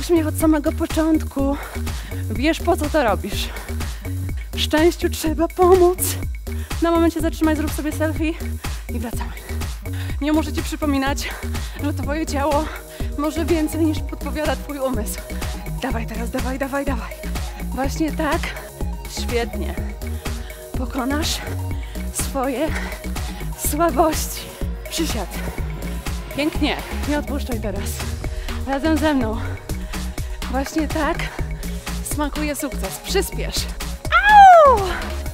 Znasz mnie od samego początku. Wiesz, po co to robisz. Szczęściu trzeba pomóc. Na momencie zatrzymaj, zrób sobie selfie i wracamy. Nie muszę ci przypominać, że twoje ciało może więcej niż podpowiada twój umysł. Dawaj teraz, dawaj, dawaj, dawaj. Właśnie tak. Świetnie. Pokonasz swoje słabości. Przysiad. Pięknie. Nie odpuszczaj teraz. Razem ze mną. Właśnie tak smakuje sukces. Przyspiesz. Au!